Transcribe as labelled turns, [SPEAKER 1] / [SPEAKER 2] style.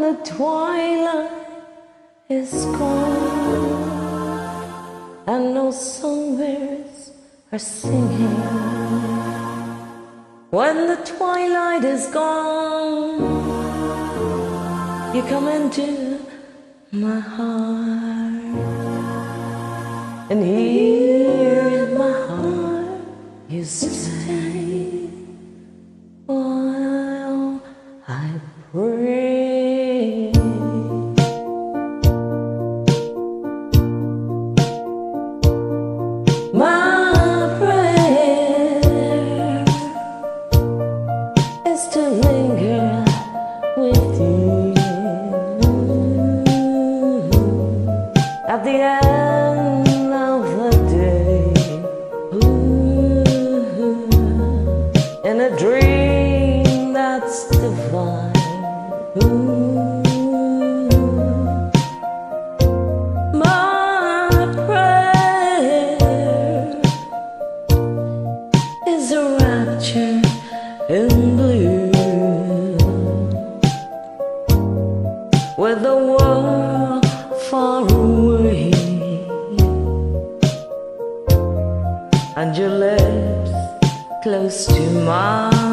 [SPEAKER 1] the twilight is gone and no songbirds are singing. When the twilight is gone, you come into my heart, and here in my heart you stay while I pray. My prayer is to linger with you at the end of the day, in a dream that's divine. My prayer is a rapture in blue, with the world far away and your lips close to mine.